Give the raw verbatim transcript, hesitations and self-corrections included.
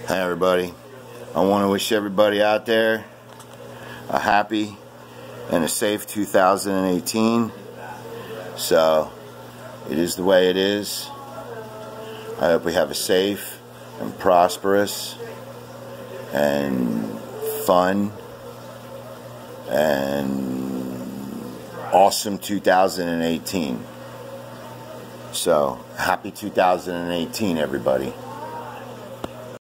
Hi everybody. I want to wish everybody out there a happy and a safe two thousand eighteen. So it is the way it is. I hope we have a safe and prosperous and fun and awesome two thousand eighteen. So happy two thousand eighteen everybody.